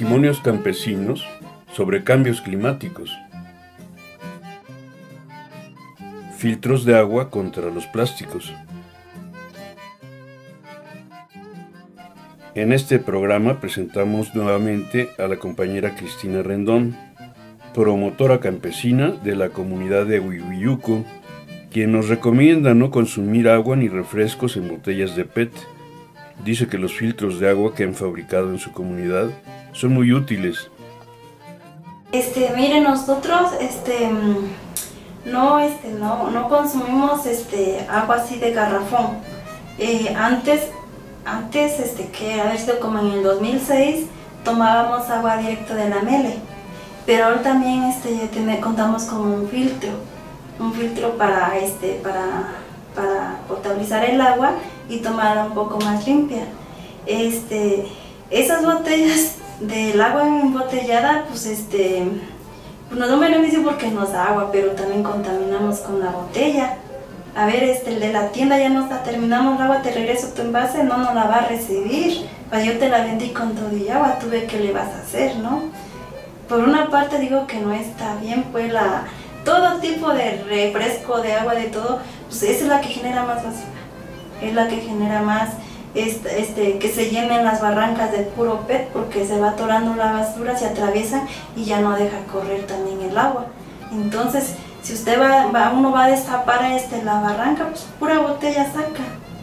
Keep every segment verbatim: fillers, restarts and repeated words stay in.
Testimonios campesinos sobre cambios climáticos. Filtros de agua contra los plásticos. En este programa presentamos nuevamente a la compañera Cristina Rendón, promotora campesina de la comunidad de Huihuilluco, quien nos recomienda no consumir agua ni refrescos en botellas de P E T. Dice que los filtros de agua que han fabricado en su comunidad son muy útiles. Este, miren, nosotros este, no, este, no, no consumimos este, agua así de garrafón. Eh, antes, antes este, que haber sido como en el dos mil seis, tomábamos agua directa de la Mele. Pero ahora también este, tiene, contamos con un filtro, un filtro para, este, para, para potabilizar el agua y tomarla un poco más limpia. Este, esas botellas del agua embotellada, pues este, pues nos da un beneficio porque nos da agua, pero también contaminamos con la botella. A ver, este, el de la tienda ya no está, terminamos el agua, te regreso tu envase, no nos la va a recibir. Pues yo te la vendí con todo y agua, tú ves qué le vas a hacer, ¿no? Por una parte digo que no está bien, pues la, todo tipo de refresco, de agua, de todo, pues esa es la que genera más basura. Es la que genera más este, este, que se llenen las barrancas de puro P E T, porque se va atorando la basura, se atraviesa y ya no deja correr también el agua. Entonces, si usted va, va uno va a destapar este, la barranca, pues pura botella saca.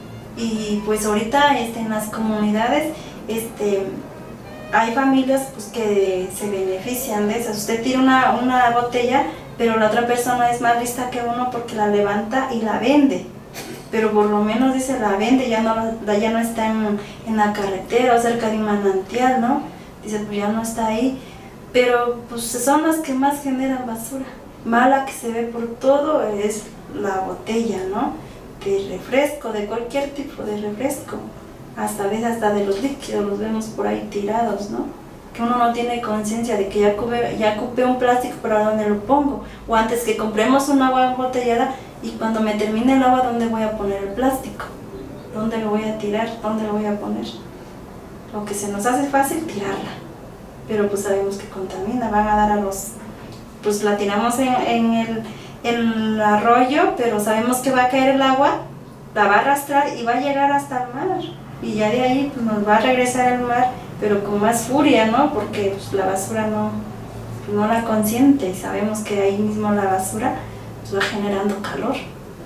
Y pues ahorita este, en las comunidades este, hay familias pues, que se benefician de esas. Usted tira una, una botella, pero la otra persona es más lista que uno porque la levanta y la vende. Pero por lo menos dice la vende, ya no, ya no está en, en la carretera o cerca de un manantial, ¿no? Dice, pues ya no está ahí. Pero pues son las que más generan basura. Mala que se ve por todo es la botella, ¿no? De refresco, de cualquier tipo de refresco. Hasta a veces hasta de los líquidos los vemos por ahí tirados, ¿no? Que uno no tiene conciencia de que ya ocupé, ya ocupé un plástico, pero ¿a dónde lo pongo? O antes que compremos un agua embotellada y cuando me termine el agua, ¿dónde voy a poner el plástico? ¿Dónde lo voy a tirar? ¿Dónde lo voy a poner? Lo que se nos hace fácil, tirarla. Pero pues sabemos que contamina, van a dar a los... Pues la tiramos en, en el, el arroyo, pero sabemos que va a caer el agua, la va a arrastrar y va a llegar hasta el mar. Y ya de ahí pues, nos va a regresar al mar, pero con más furia, ¿no? Porque pues, la basura no, no la consiente y sabemos que ahí mismo la basura pues, va generando calor.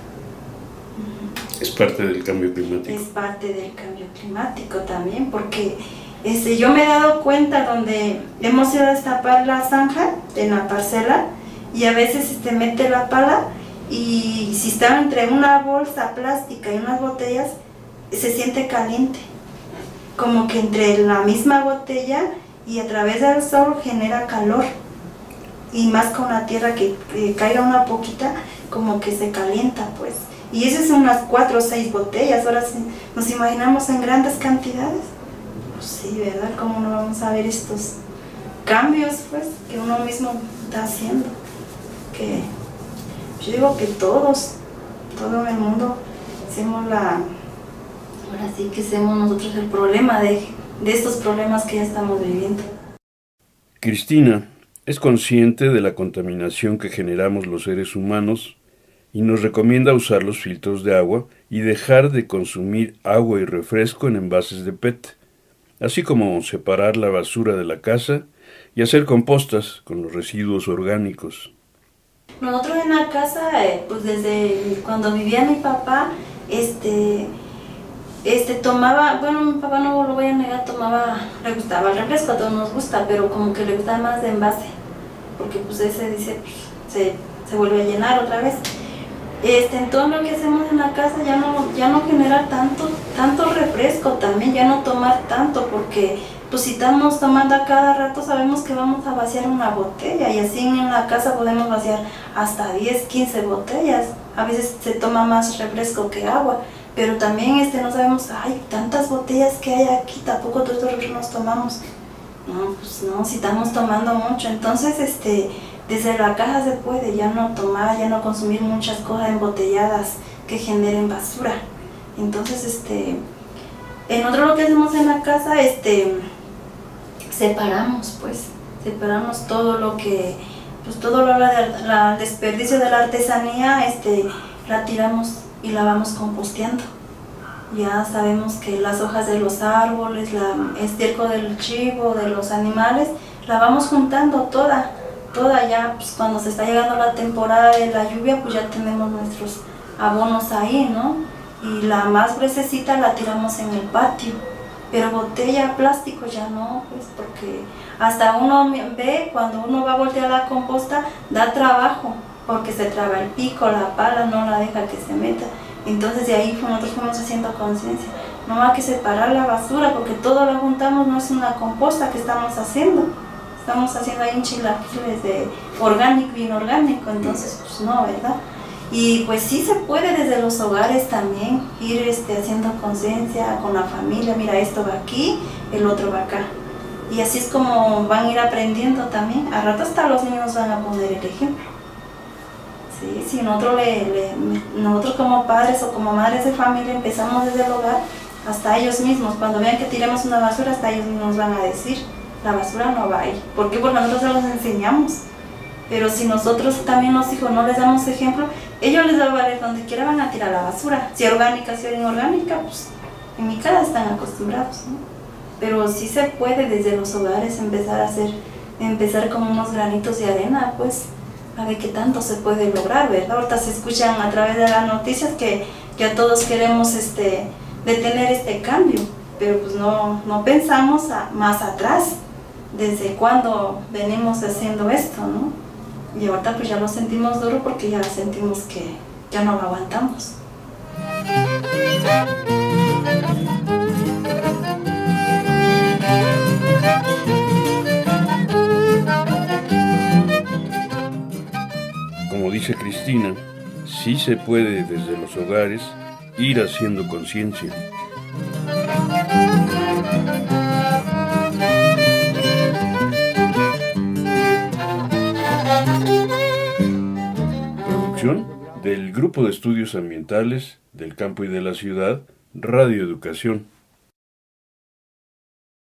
Es parte del cambio climático. Es parte del cambio climático también, porque este, yo me he dado cuenta donde hemos ido a destapar la zanja en la parcela y a veces este, mete la pala y si está entre una bolsa plástica y unas botellas, se siente caliente, como que entre la misma botella y a través del sol genera calor, y más con la tierra que, que caiga una poquita, como que se calienta pues, y esas son unas cuatro o seis botellas. Ahora sí, nos imaginamos en grandes cantidades, pues sí, ¿verdad? ¿Cómo no vamos a ver estos cambios pues, que uno mismo está haciendo? Que yo digo que todos, todo el mundo hacemos la... Ahora sí que somos nosotros el problema de, de estos problemas que ya estamos viviendo. Cristina es consciente de la contaminación que generamos los seres humanos y nos recomienda usar los filtros de agua y dejar de consumir agua y refresco en envases de P E T, así como separar la basura de la casa y hacer compostas con los residuos orgánicos. Nosotros en la casa, eh, pues desde cuando vivía mi papá, este... Este, tomaba, bueno, mi papá no lo voy a negar, tomaba, le gustaba el refresco, a todos nos gusta, pero como que le gustaba más de envase, porque pues ese dice, pues, se, se vuelve a llenar otra vez. Este, entonces lo que hacemos en la casa ya no, ya no generar tanto, tanto refresco también, ya no tomar tanto, porque pues si estamos tomando a cada rato sabemos que vamos a vaciar una botella, y así en la casa podemos vaciar hasta diez, quince botellas, a veces se toma más refresco que agua. Pero también este, no sabemos, ay, tantas botellas que hay aquí, tampoco todos estos refrescos nos tomamos. No, pues no, si estamos tomando mucho. Entonces, este, desde la casa se puede ya no tomar, ya no consumir muchas cosas embotelladas que generen basura. Entonces, este, en otro lo que hacemos en la casa, este, separamos, pues, separamos todo lo que, pues todo lo la, la desperdicio de la artesanía, este, la tiramos y la vamos composteando. Ya sabemos que las hojas de los árboles, la estiércol del chivo, de los animales, la vamos juntando toda, toda ya, pues cuando se está llegando la temporada de la lluvia, pues ya tenemos nuestros abonos ahí, ¿no? Y la más gruesecita la tiramos en el patio, pero botella, plástico ya no, pues porque hasta uno ve, cuando uno va a voltear la composta, da trabajo, porque se traba el pico, la pala, no la deja que se meta. Entonces de ahí nosotros fuimos haciendo conciencia, no hay que separar la basura, porque todo lo juntamos, no es una composta que estamos haciendo, estamos haciendo ahí un chilaquiles de orgánico y inorgánico, entonces pues no, ¿verdad? Y pues sí se puede desde los hogares también ir este, haciendo conciencia con la familia, mira, esto va aquí, el otro va acá. Y así es como van a ir aprendiendo también, a rato hasta los niños van a poner el ejemplo. Sí, si nosotros, le, le, nosotros como padres o como madres de familia empezamos desde el hogar, hasta ellos mismos, cuando vean que tiramos una basura, hasta ellos mismos van a decir, la basura no va ahí. ¿Por qué? Porque nosotros se los enseñamos. Pero si nosotros también los hijos no les damos ejemplo, ellos les va a valer donde quiera van a tirar la basura. Si orgánica, si inorgánica, pues en mi casa están acostumbrados, ¿no? Pero sí se puede desde los hogares empezar a hacer, empezar con unos granitos de arena, pues, a ver qué tanto se puede lograr, ¿verdad? Ahorita se escuchan a través de las noticias que, que a todos queremos este, detener este cambio, pero pues no, no pensamos a, más atrás, desde cuándo venimos haciendo esto, ¿no? Y ahorita pues ya lo sentimos duro porque ya sentimos que ya no lo aguantamos. Como dice Cristina, sí se puede desde los hogares ir haciendo conciencia. Producción del Grupo de Estudios Ambientales del Campo y de la Ciudad, Radio Educación.